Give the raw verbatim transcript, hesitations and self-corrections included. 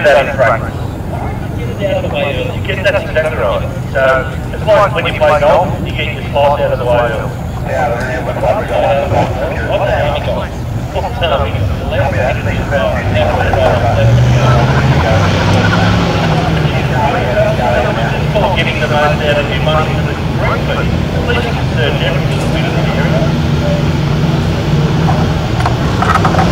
that in practice. Get it out of the way early. Get that's exactly right. So it's like when you play golf, you get your slots out of the way early. Yeah, and when I got out of the way, I've done any golf. Giving the most out of your money to the group, but at least you can search everything that we do in the area.